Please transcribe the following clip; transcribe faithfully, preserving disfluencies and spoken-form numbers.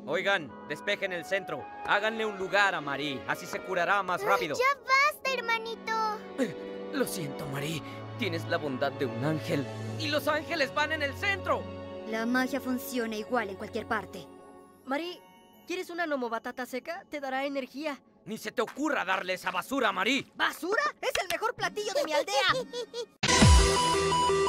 Oigan, despejen el centro. Háganle un lugar a Marie. Así se curará más rápido. ¡Ya basta, hermanito! Eh, lo siento, Marie. Tienes la bondad de un ángel. ¡Y los ángeles van en el centro! La magia funciona igual en cualquier parte. Marie, ¿quieres una nomobatata seca? Te dará energía. Ni se te ocurra darle esa basura, Marie. ¿Basura? ¡Es el mejor platillo de mi aldea!